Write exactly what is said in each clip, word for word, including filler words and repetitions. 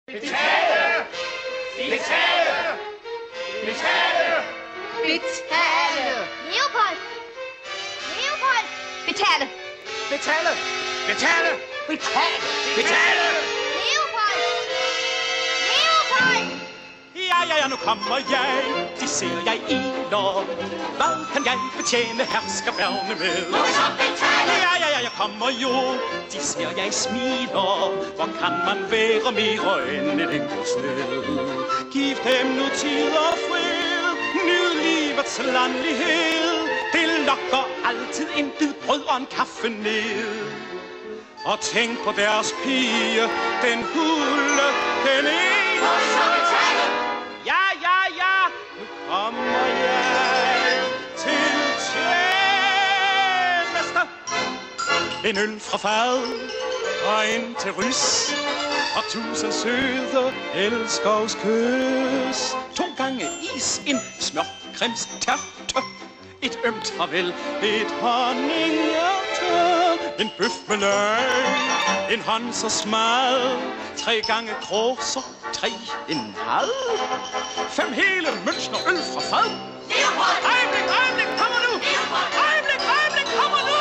Betale! Betale! Betale! Betale! Leopold! Leopold! Betale! Betale! Betale! Betale! Betale! Leopold! Leopold! Ja, ja, ja, nu kommer jeg, de ser jeg iler. Hvad kan jeg betjene herskaberne med? Må så betale! Ja, ja, ja, jeg kommer jo, de ser jeg smiler. Hvor kan man være mere end et enkelt sted? Giv dem nu tid og fred, nyd livets landlighed. Det lokker altid en bid brød og en kaffe ned. Og tænk på deres pige, den hulde, den ene. Må så betale! Ja, ja, ja, nu kommer jeg til tjeneste. En øl fra fad og en til rys, og tusind søde elskovskys. To gange is, en smørkrems tærte, et ømt farvel, et honninghjerte, en bøf med løg, en hånd så smal, tre gange kråser, tre en halv, fem hele mønster øl fra fad. Leopold! Øjeblik, øjeblik, kommer nu! Leopold! Øjeblik, øjeblik, kommer nu!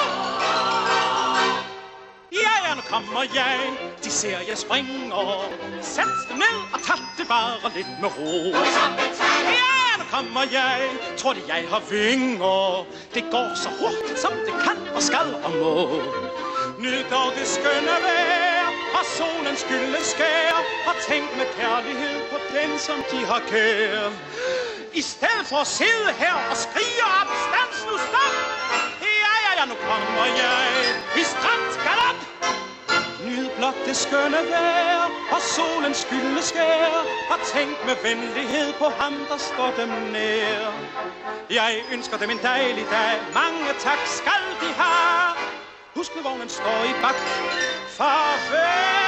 Ja, ja, nu kommer jeg, de ser jeg springer. Sæt dem ned og tag det bare lidt med ro. Må så betale! Ja, nu kommer jeg, tror det jeg har vinger. Det går så hurtigt som det kan og skal og må. Nyd dog det skønne vejr og solens gylde skær, og tænk med kærlighed på den som de har kær. I stedet for at sidde her og skrige op, stans nu stop. Ja, ja, ja, nu kommer jeg i strand galop. Nyd blot det skønne vejr og solens gylde skær, og tænk med venlighed på ham, der står dem nær. Jeg ønsker dem en dejlig dag, mange tak skal de have. Husk nu, vognen står i bak. Farvel!